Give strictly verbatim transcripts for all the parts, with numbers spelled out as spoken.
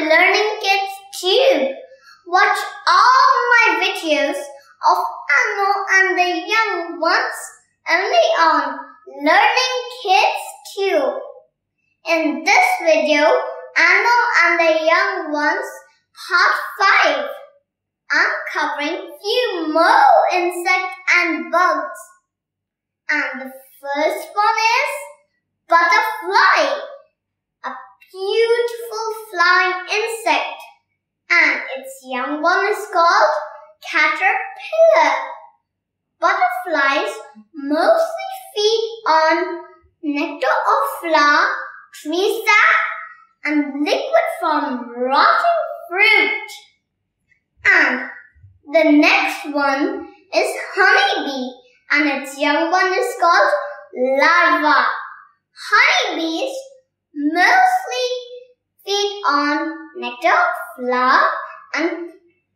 LearningKidsTube. Watch all my videos of Animal and the Young Ones only on LearningKidsTube. In this video, Animal and the Young Ones, part five. I'm covering few more insects and bugs. And the first one is butterfly, a beautiful flying insect. And its young one is called caterpillar. Butterflies mostly feed on nectar of flower, tree sap, and liquid from rotting fruit. And the next one is honeybee, and its young one is called larva. Honeybees mostly feed on nectar, flower, and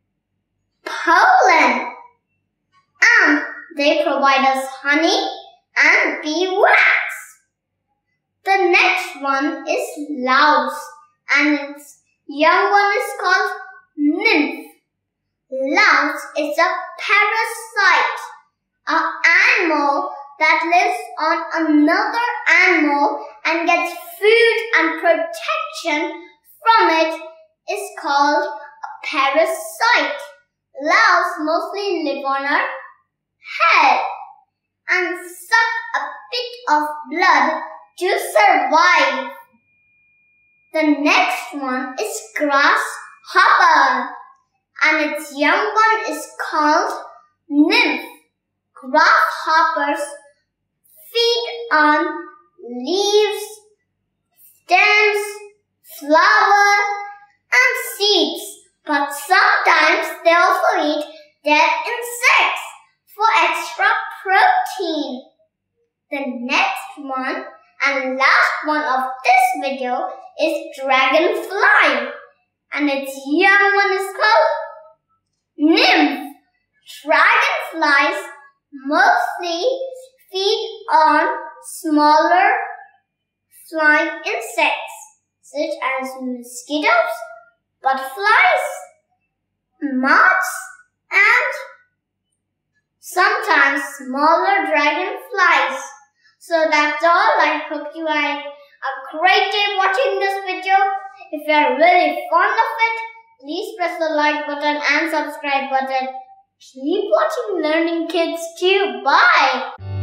pollen. And they provide us honey and beeswax. The next one is louse, and its young one is called nymph. Louse is a parasite, an animal that lives on another animal and gets food and protection from it is called a parasite. Louse mostly live on our head and suck a bit of blood to survive. The next one is grasshopper, and its young one is called nymph. Grasshoppers feed on leaves, stems, flower, and seeds, but sometimes they also eat dead insects for extra protein. The next one and last one of this video is dragonfly, and its young one is called nymph. Dragonflies mostly feed on smaller flying insects such as mosquitoes, butterflies, moths, and sometimes smaller dragonflies. So that's all. I hope you had a great day watching this video. If you are really fond of it, please press the like button and subscribe button. Keep watching LearningKidsTube. Bye!